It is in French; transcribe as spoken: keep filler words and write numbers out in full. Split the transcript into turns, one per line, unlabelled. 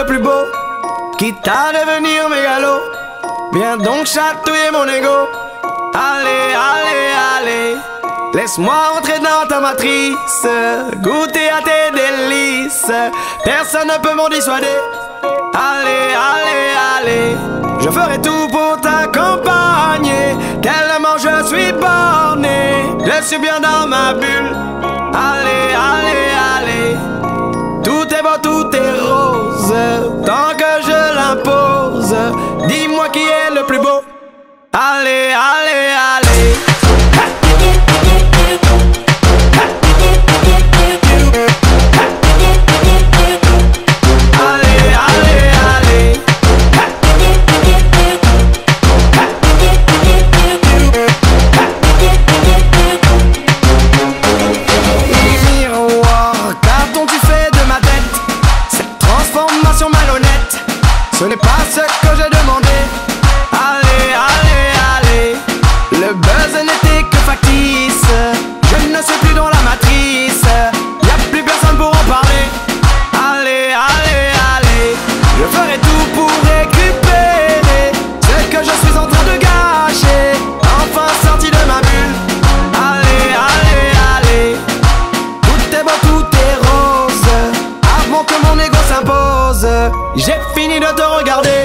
plus beau, quitte à devenir mégalo. Viens donc chatouiller mon ego. Allez, allez, allez, laisse-moi entrer dans ta matrice, goûter à tes délices. Personne ne peut m'en dissuader. Allez, allez, allez, je ferai tout pour t'accompagner. Tellement je suis borné, je suis bien dans ma bulle. Allez, allez, allez, tout est beau, tout est rose, tant que je l'impose. Dis-moi qui est le plus beau. Allez, allez, allez. Allez, allez, allez. Miroir, qu'as-tu fait de ma tête? Cette transformation malhonnête, ce n'est pas ce que j'ai demandé. Allez, allez, allez, le buzz n'était que factice. Je ne suis plus dans la matrice, y'a plus personne pour en parler. Allez, allez, allez, je ferai tout pour récupérer ce que je suis en train de gâcher. Enfin sorti de ma bulle. Allez, allez, allez, tout est beau, tout est rose, avant que mon ego s'impose. J'ai fini de te regarder.